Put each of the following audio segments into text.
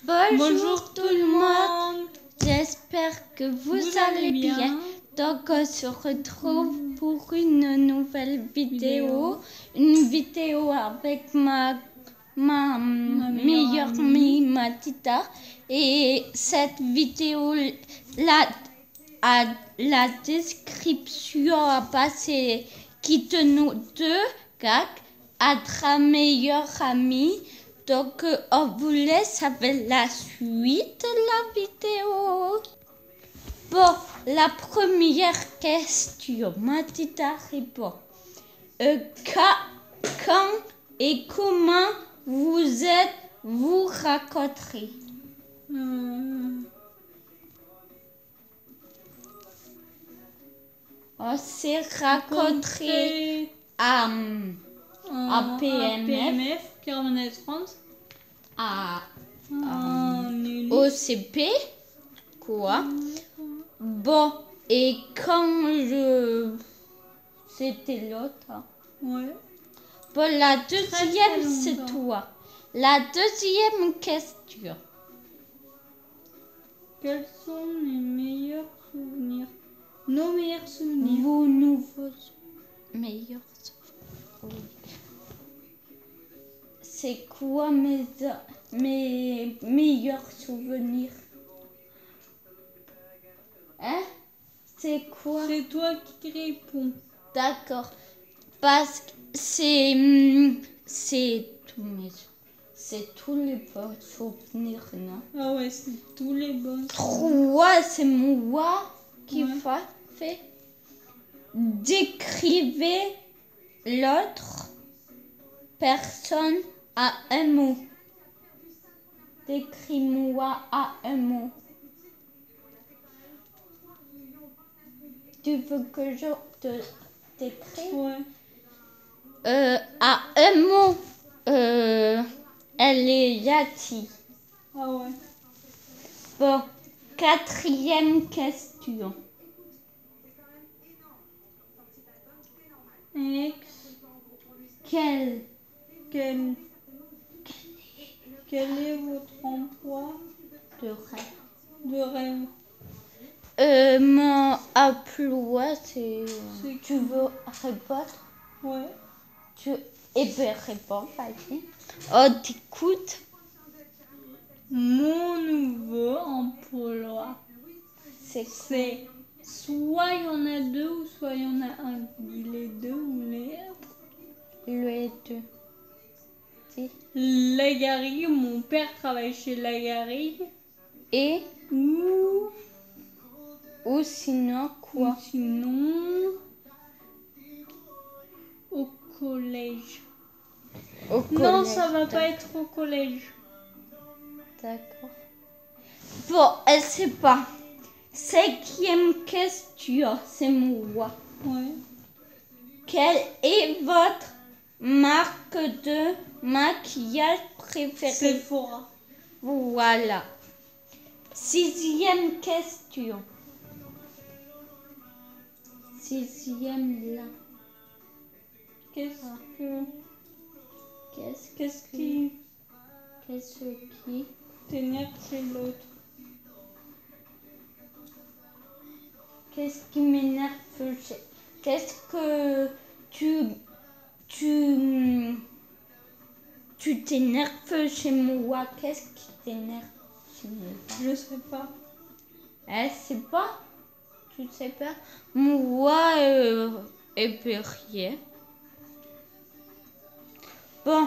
Bonjour tout le monde. J'espère que vous allez bien. Donc on se retrouve pour une nouvelle vidéo. Une vidéo avec ma meilleure amie Matita. Et cette vidéo, la description c'est qui de nous deux, être meilleure amie. Donc, on vous laisse avec la suite de la vidéo. Bon, la première question, Matita répond. Quand et comment vous êtes-vous rencontrés? On s'est rencontrés à PMF. 40 au CP, quoi. Bon, et quand c'était l'autre. Ouais. Bon, la deuxième, c'est toi. La deuxième question. Quels sont les meilleurs souvenirs? Nos meilleurs souvenirs. Vos nouveaux meilleurs souvenirs. C'est quoi mes meilleurs souvenirs? Hein? C'est quoi? C'est toi qui réponds. D'accord. Parce que c'est tous les bons souvenirs, non? Ah ouais, c'est tous les bons. 3, c'est moi qui fait. Décrivez l'autre personne à un mot. Décris-moi à un mot. Tu veux que je te décrive? Ouais. À un mot, elle est Yati. Ah ouais. Bon, quatrième question. Ex. Quel est votre emploi de rêve? Mon emploi, c'est... Tu veux répondre? Ouais. Eh bien, réponds, vas-y. On t'écoute. Mon nouveau emploi, c'est soit il y en a deux ou soit il y en a un. Dis les deux ou les... Les deux. Si. La garrigue, mon père travaille chez la garrigue. Et ou sinon quoi? Ou sinon au collège. Non, ça va pas être au collège. D'accord. Bon, elle sait pas. 5e question, c'est moi. Ouais. Quelle est votre marque de maquillage préférée? Sephora. Voilà. 6e question. 6e là. Qu'est-ce qui t'énerve chez l'autre? Qu'est-ce qui m'énerve? Qu'est-ce que tu t'énerves chez moi? Qu'est-ce qui t'énerve chez moi? Je sais pas. C'est pas? Tu sais pas? Moi, et puis rien. Bon.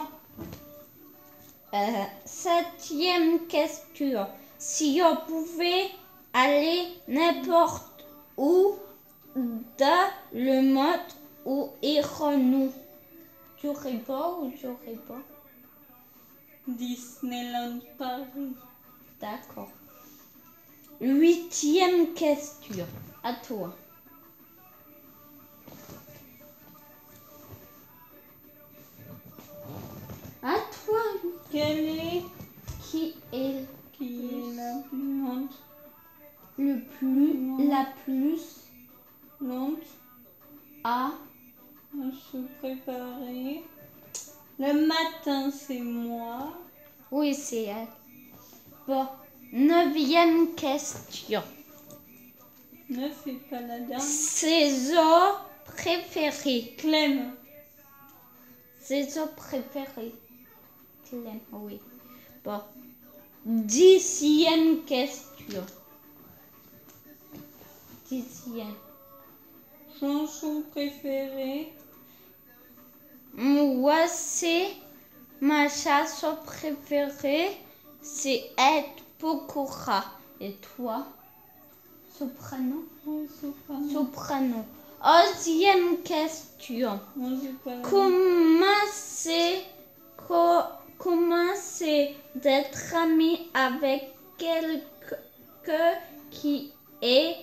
7e question. Si on pouvait aller n'importe où dans le monde, où irons-nous? Tu réponds ou je réponds? Disneyland Paris. D'accord. 8e question. À toi. À toi. Qui est la plus lente? La plus lente à se préparer. Le matin, c'est moi. Oui, c'est elle. Bon, 9e question. 9 et pas la dernière. Saison préférée. Clem. Saison préférée. Clem, oui. Bon. 10e question. 10e. Chanson préférée. Moi, c'est ma chanson préférée, c'est Ed Pokora. Et toi? Soprano? Ouais, soprano. Soprano. 11e question. Moi, j'ai pas la Comment c'est d'être ami avec quelqu'un qui est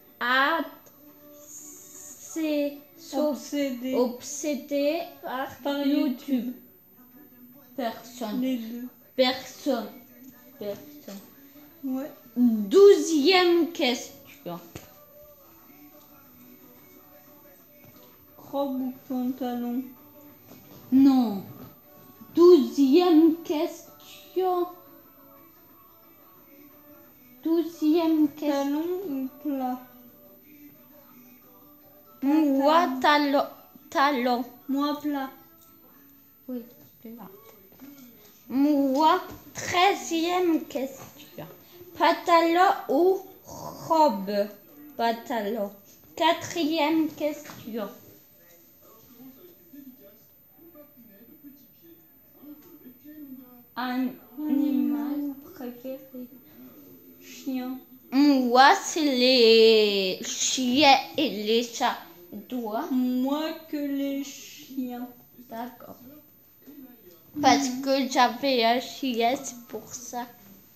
assez obsédé par YouTube? Personne. Les deux. Personne. Ouais. 12e question. Robe ou pantalon? Non. 12e question. 12e question. Talon ou plat? Moi, talon. Moi, plat. Oui, plat. Moi, 13e question. Pantalon ou robe? Pantalon. 4e question. Un animal préféré? Chien. Moi, c'est les chiens et les chats. Toi? Moi que les chiens. D'accord. Parce que j'avais un chien, c'est pour ça.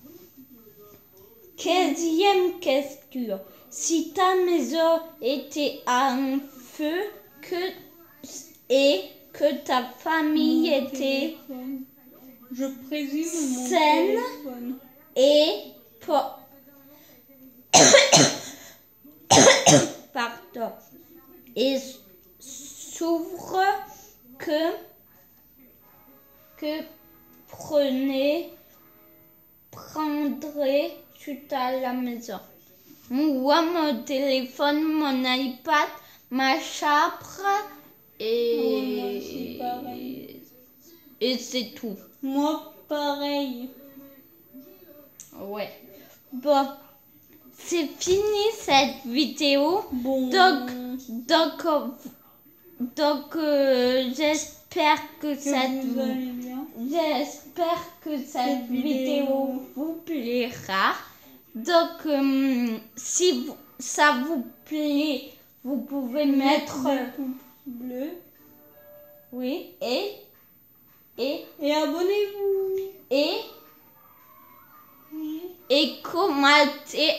15e question. Si ta maison était en feu et que ta famille était Je présume mon saine téléphone. et pardon, et s'ouvre que prendrais-tu à la maison? Moi, mon téléphone, mon iPad, ma chambre c'est pareil. et c'est tout. Moi, pareil. Ouais. Bon, c'est fini cette vidéo. Bon. Donc, j'espère que vous allez bien. J'espère que cette vidéo vous plaira. Donc, si ça vous plaît, vous pouvez mettre des pouces bleus. Oui, et abonnez-vous. Et commentez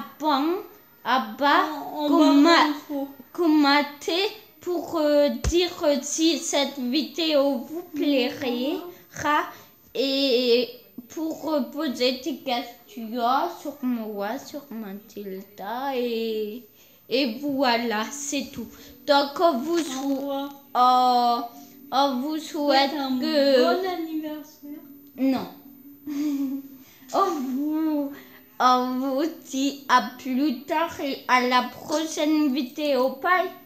commentez pour dire si cette vidéo vous plaira et pour poser des questions sur moi, sur Mathilda et voilà, c'est tout. Donc on vous souhaite Un bon anniversaire. Non. On vous dit à plus tard et à la prochaine vidéo. Bye.